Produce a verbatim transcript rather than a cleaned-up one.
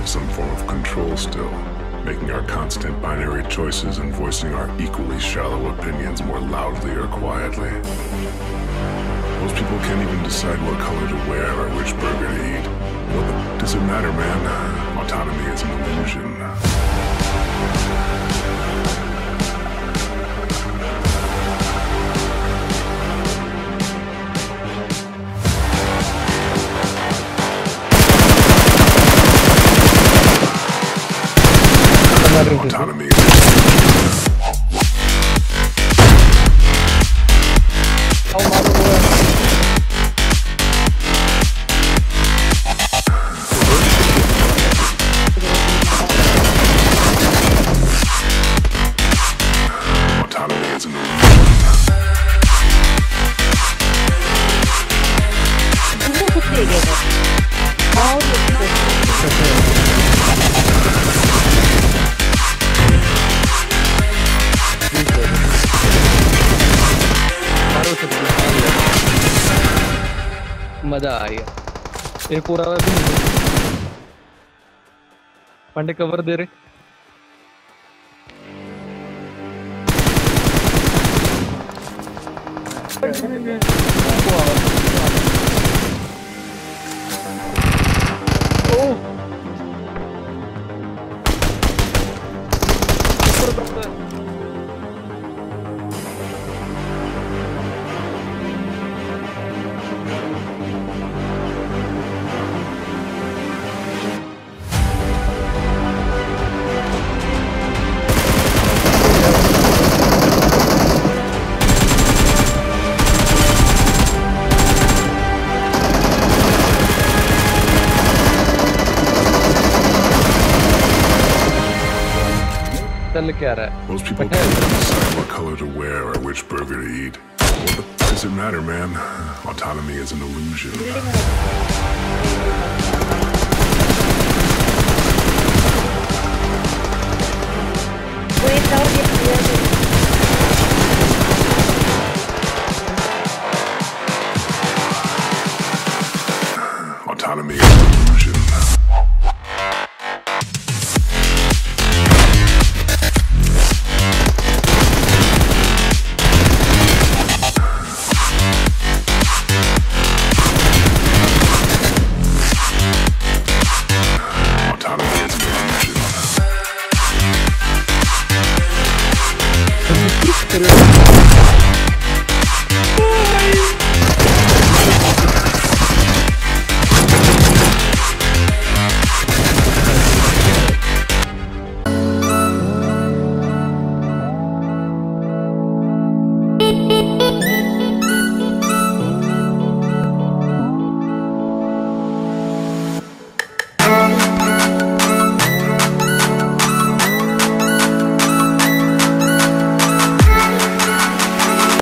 have some form of control still, making our constant binary choices and voicing our equally shallow opinions more loudly or quietly. Most people can't even decide what color to wear or which burger to eat. Well, but does it matter, man? Autonomy is an illusion. Autonomy is मजा आ गया। एक पूरा पंडे cover दे रहे। Most people can't even decide what color to wear or which burger to eat. Well, but does it matter, man? Autonomy is an illusion. Autonomy is an illusion. Autonomy